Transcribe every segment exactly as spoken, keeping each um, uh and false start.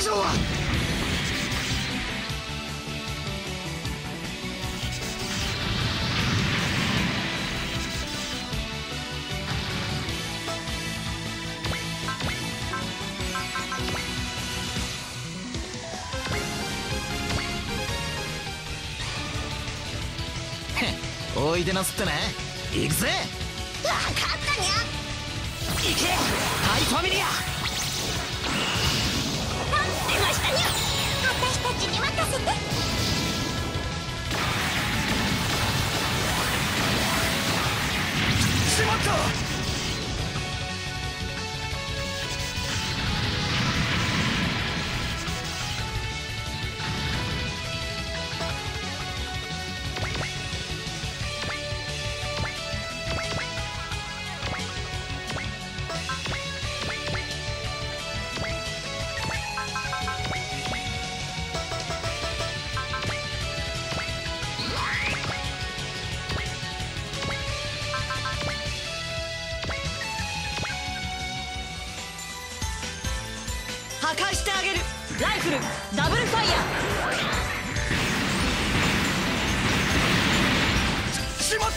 上はおいでなすってね。行くぜ。 わかったにゃ。 行けハイファミリア。 待ってましたにゃ。私たちに任せて。 しまった。 破壊してあげる。ライフルダブルファイヤー。しまった。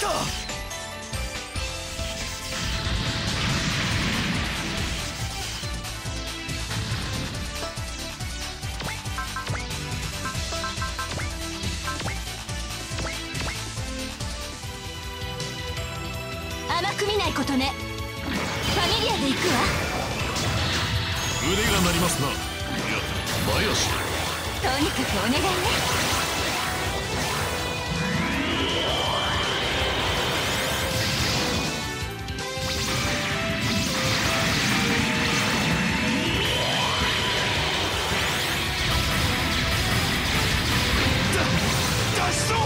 甘く見ないことね。ファミリアで行くわ。 腕が鳴りますな。いや、前足。 とにかくお願いね。 だ、脱走。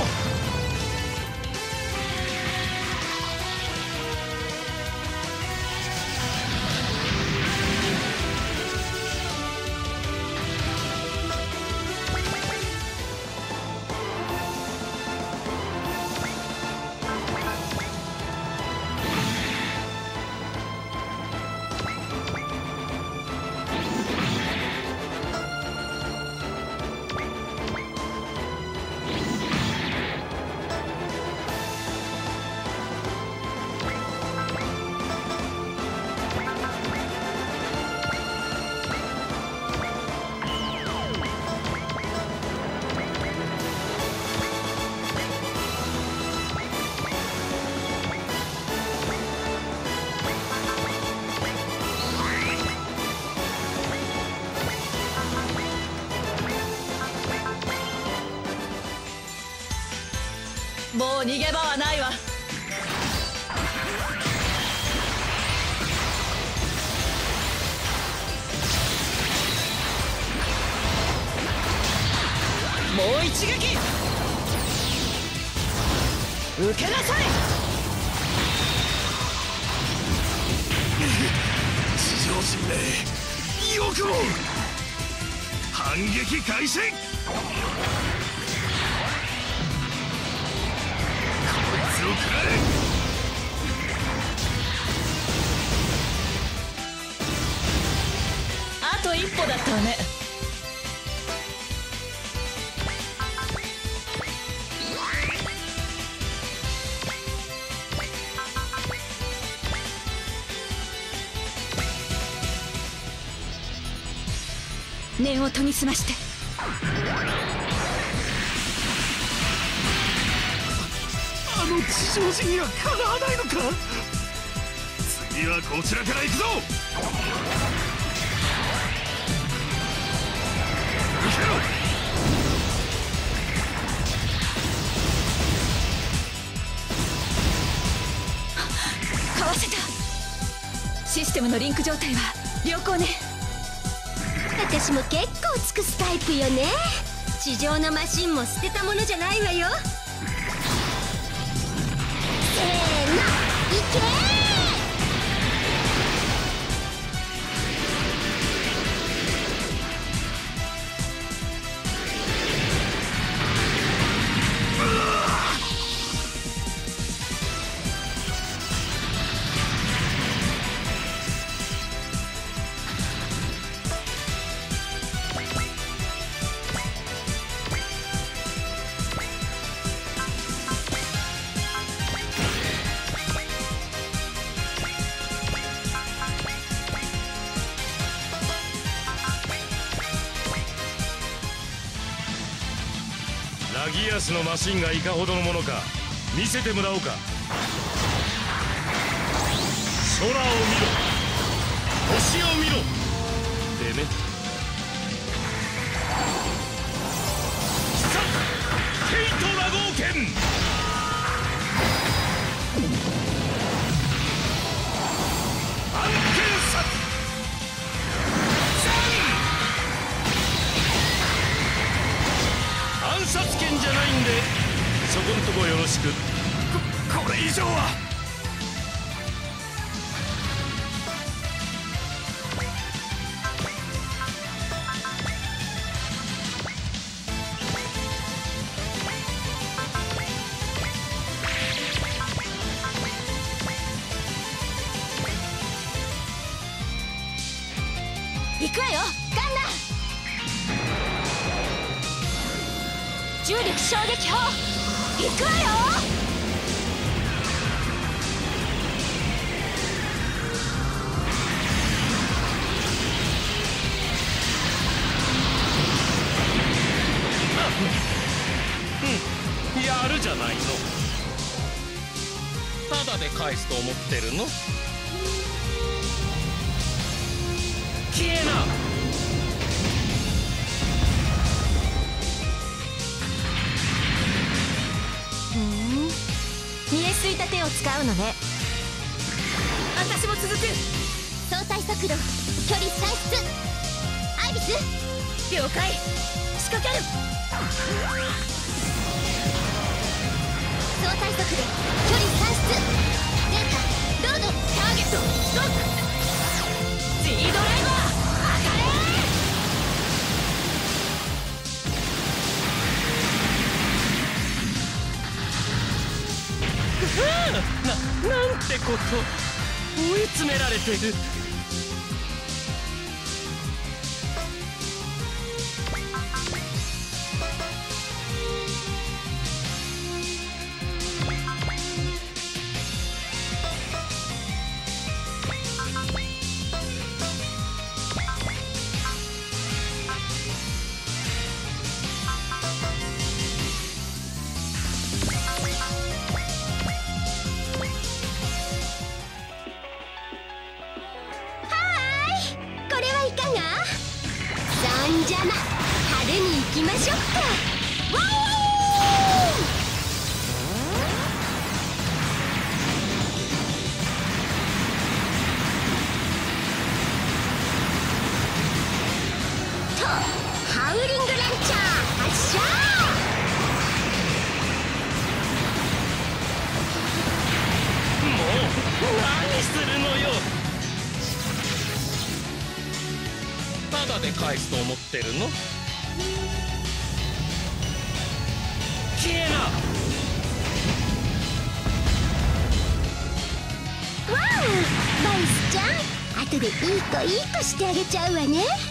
もう逃げ場はないわ。もう一撃受けなさい。 地上人めよくも反撃開始。 あと一歩だったわね。 念を研ぎ澄まして。 あの地上人にはかなわないのか。次はこちらから行くぞ。受けろ。 かわせた。 システムのリンク状態は良好ね。 私も結構尽くすタイプよね。地上のマシンも捨てたものじゃないわよ。せーの、いけー。 ギアスのマシンがいかほどのものか見せてもらおうか。空を見ろ、星を見ろでね。さあケイトラゴー剣、アンケンサ暗殺剣じゃないんでそこんとこよろしく。ここれ以上は。 行くわよガンダ。重力衝撃砲行くわよ。 やるじゃないの。ただで返すと思ってるの。消えな。 ふん、見えすいた手を使うのね。 私も続く。 相対速度距離算出アイビス了解。仕掛ける。 相対速度距離算出データロードターゲットストップ。 G ドライバー当たれ。 な、なんてこと。追い詰められてる。 じゃな、派手に行きましょうか。わおとハウリングランチャー発射。 もう何するのよ。ただで返すと思ってるの。消えな。 わおバイスちゃん、後でいい子いい子してあげちゃうわね。